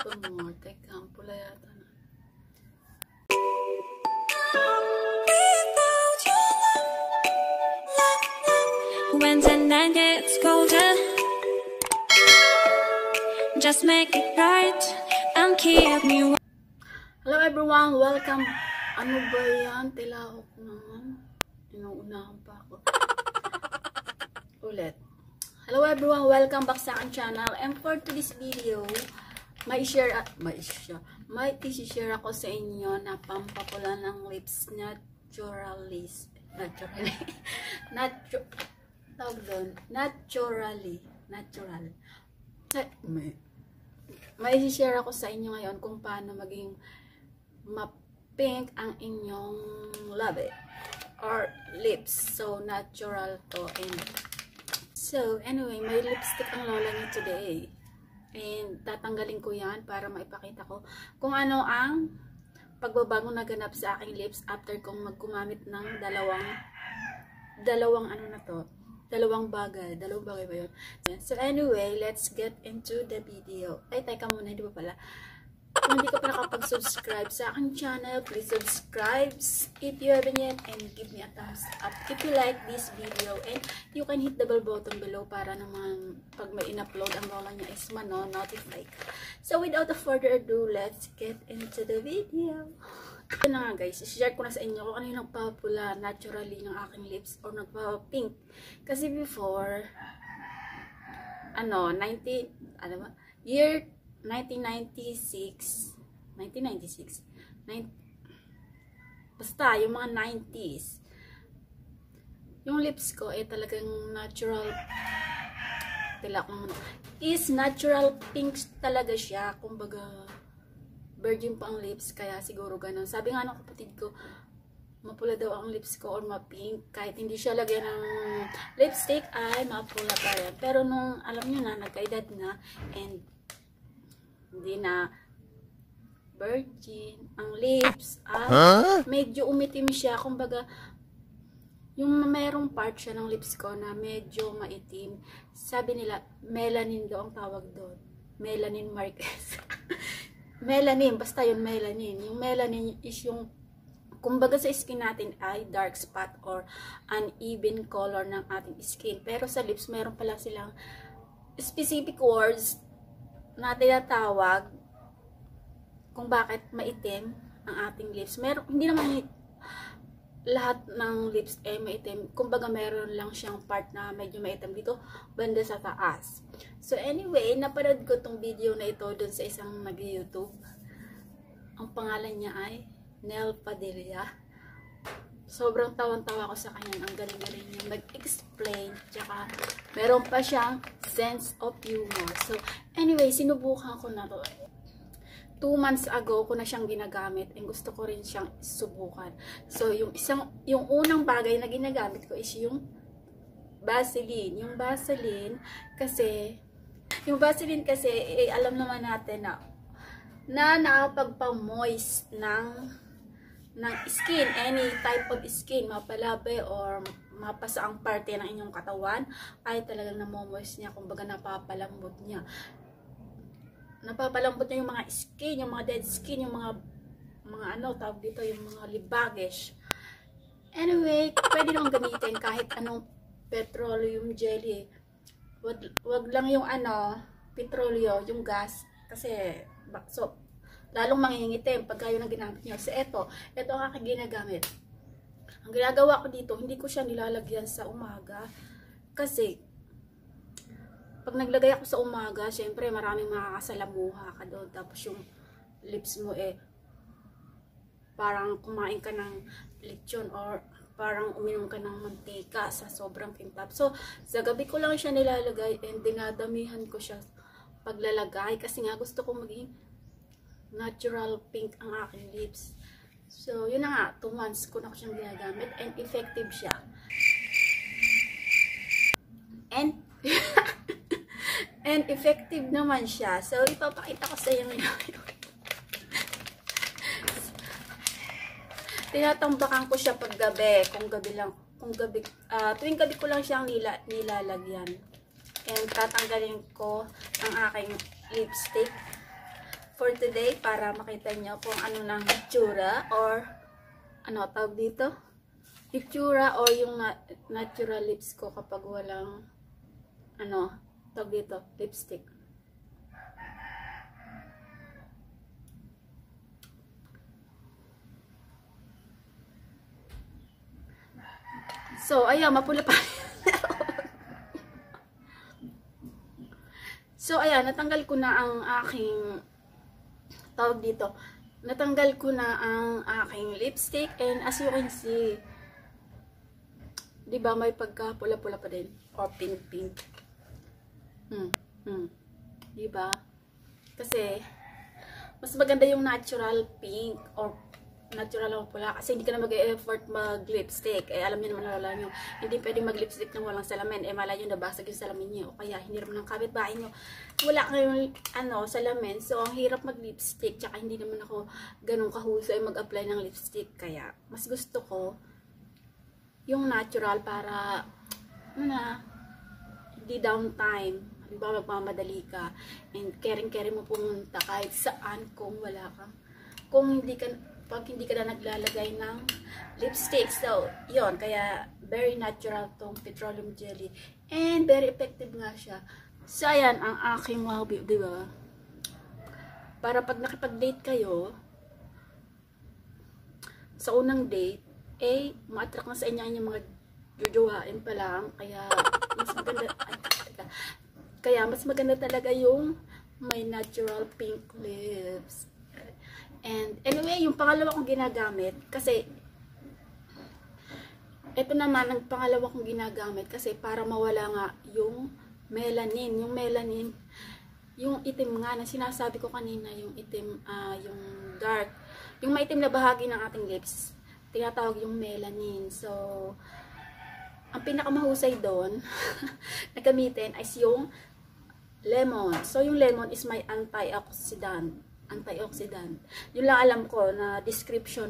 Ito mo, teka, ang pula yata na. When the night gets colder, just make it right and keep me warm. Hello everyone, welcome. Ano ba yan? Tilahok naman. Inuunahan pa ako. Ulit. Hello everyone, welcome back sa aking channel. And for today's video, may i-share ako sa inyo na pampapula ng lips naturally. May i-share ako sa inyo ngayon kung paano maging ma-pink ang inyong labi or lips. So, natural to. And so, anyway, may lipstick ang lola niya today. And tatanggalin ko yan para maipakita ko kung ano ang pagbabago na ganap sa aking lips after kong magkumamit ng dalawang bagay ba yun? So anyway, let's get into the video. Ay, teka muna, di ba pala? Kung hindi ka pa nakapag-subscribe sa aking channel, please subscribe if you haven't yet and give me a thumbs up if you like this video, and you can hit the bell button below para naman pag may in-upload ang lola niya is notify ka. So without further ado, let's get into the video. Ito na nga guys, share ko na sa inyo kung ano yung nagpapula naturally ng aking lips or nagpapink. Kasi before, year 1996, basta yung mga 90s, yung lips ko ay talagang natural, natural pink talaga siya, kumbaga virgin pa ang lips, kaya siguro ganun. Sabi nga ng kapatid ko, mapula daw ang lips ko or mapink, kahit hindi siya lagyan ng lipstick ay mapula pa rin. Pero nung alam nyo na, nagkaedad na and hindi na virgin ang lips, medyo umitim siya, kumbaga yung merong part siya ng lips ko na medyo maitim. Sabi nila melanin daw ang tawag doon, melanin markers. Melanin, basta yung melanin. Yung melanin is yung, kumbaga sa skin natin ay dark spot or uneven color ng ating skin. Pero sa lips, meron pala silang specific words na tinatawag kung bakit maitim ang ating lips. Hindi naman lahat ng lips ay maitim. Kumbaga meron lang siyang part na medyo maitim dito, banda sa taas. So anyway, napanood ko tong video na ito dun sa isang nag-YouTube. Ang pangalan niya ay Nel Padilla. Sobrang tawan-tawa ko sa kanya. Ang galing-galing niya mag-explain. Tsaka meron pa siyang sense of humor. So anyway, sinubukan ko na to. 2 months ago ko na siyang ginagamit and gusto ko rin siyang subukan. So yung unang bagay na ginagamit ko is yung Vaseline. Yung Vaseline kasi alam naman natin na nakapagpa-moist ng skin, any type of skin, mapalabi or mapasaang parte ng inyong katawan ay talagang namomoist niya, kumbaga napapalambot niya yung mga skin, yung mga dead skin, yung mga tawag dito, yung mga libagish. Anyway, pwede nang gamitin kahit anong petroleum jelly. Wag lang yung petrolyo, yung gas, kasi so lalong mangingitim pag kayo nang ginamit niyo. So ito ang aking ginagamit. Ang ginagawa ko dito, hindi ko siya nilalagyan sa umaga kasi pag naglagay ako sa umaga, syempre maraming makakasalamuha ka doon. Tapos yung lips mo parang kumain ka ng lechon or parang uminom ka ng mantika sa sobrang kintab. So sa gabi ko lang siya nilalagay and dinadamihan ko siya paglalagay kasi nga gusto ko maging natural pink ang aking lips. So yun na nga, 2 months ko na ko siyang ginagamit and effective siya. And effective naman siya. So, ipapakita ko sa inyo ngayon. Tinatambakan ko siya pag gabi. Tuwing gabi ko lang siyang nilalagyan. And tatanggalin ko ang aking lipstick. for today para makita nyo kung ano ng itsura or ano tawag dito? Itsura or yung natural lips ko kapag walang ano tawag dito, lipstick. So, ayan, mapula pa. So, ayan, natanggal ko na ang aking tawag dito. Natanggal ko na ang aking lipstick and as you can see, 'di ba may pagka pula-pula pa din or pink-pink. 'Di ba? Kasi mas maganda yung natural pink or natural lang pula kasi hindi ka na mag-e-effort mag-lipstick. Eh, alam niyo naman wala nyo. Hindi pwedeng mag-lipstick nang walang salamin. Eh, malay nyo nabasag yung salamin niyo. O kaya, hiniram ng kapitbahay nyo. Wala kayong, salamin. So, ang hirap mag-lipstick. Tsaka, hindi naman ako ganun kahusay mag-apply ng lipstick. Kaya, mas gusto ko yung natural para, hindi downtime. Halimbawa, magmamadali ka. And, caring-caring mo pumunta kahit saan kung wala ka. Kung hindi ka, pag hindi ka na naglalagay ng lipstick. So, yon kaya very natural tong petroleum jelly. And very effective nga siya. So, ayan ang aking hobby, di ba? Para pag nakipag-date kayo, sa unang date, ma-attract na sa inyo yung mga jujuhain pa lang. Kaya, mas maganda, mas maganda talaga yung may natural pink lips. And anyway, yung pangalawa kong ginagamit, kasi ito naman ang pangalawa kong ginagamit kasi para mawala nga yung melanin. Yung itim nga na sinasabi ko kanina, yung itim, yung dark. Yung maitim na bahagi ng ating lips, tinatawag yung melanin. So, ang pinakamahusay doon na gamitin is yung lemon. So, yung lemon is may antioxidant. Yun lang alam ko na description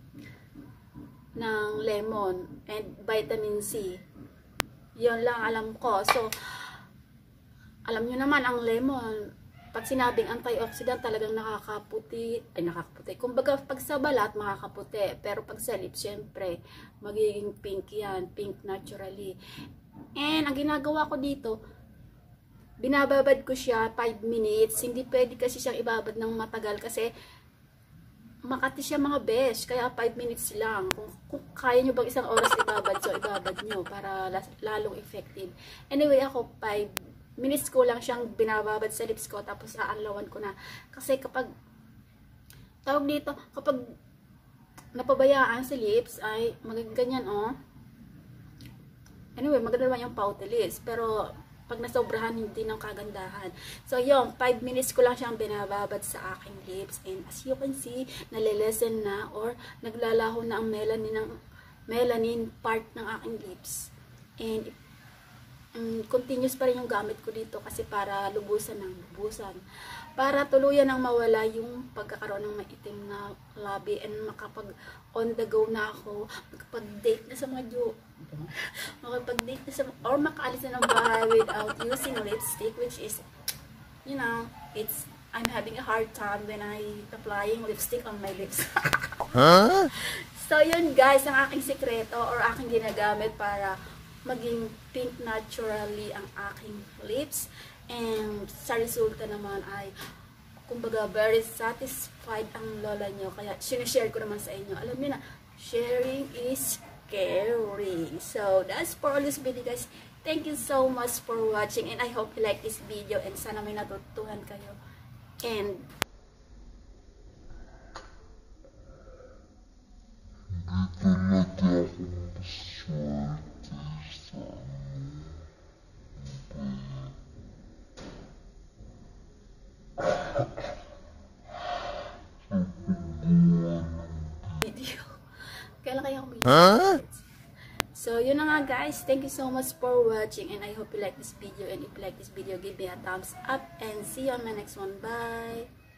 ng lemon and vitamin C. Yun lang alam ko. So, alam nyo naman ang lemon, pag sinabing antioxidant talagang nakakaputi. Kumbaga pag sa balat makakaputi, pero pag sa lips syempre magiging pink yan, pink naturally. And ang ginagawa ko dito, binababad ko siya 5 minutes. Hindi pwede kasi siyang ibabad ng matagal kasi makati siya mga besh. Kaya 5 minutes lang. Kung kaya nyo bang isang oras ibabad, so ibabad nyo para lalong effective. Anyway, ako 5 minutes ko lang siyang binababad sa lips ko tapos aanlawan ko na. Kasi kapag tawag dito, kapag napabayaan sa lips ay magiging ganyan, oh. Anyway, maganda naman yung pouty lips. Pero pag nasobrahan, hindi ng kagandahan. So, yung 5 minutes ko lang siyang binababad sa aking lips. And as you can see, nalilesen na or naglalaho na ang melanin part ng aking lips. And continuous pa rin yung gamit ko dito kasi para lubusan. Para tuluyan nang mawala yung pagkakaroon ng maitim na labi and makapag on the go na ako, makapag-date na sa mga makapag-date na sa or makaalis na ng bahay without using lipstick, which is, I'm having a hard time when I applying lipstick on my lips. Huh? So, yun guys, ang aking sekreto or aking ginagamit para maging pink naturally ang aking lips. And sa resulta naman ay, kumbaga, very satisfied ang lola nyo. Kaya, sinishare ko naman sa inyo. Alam niyo na, sharing is caring. So, that's for all this video, guys. Thank you so much for watching. And I hope you like this video. And sana may natutuhan kayo. And, video. Kailan kaya ako So, yun na nga guys. Thank you so much for watching. And I hope you like this video. And if you like this video, give me a thumbs up. And see you on my next one. Bye!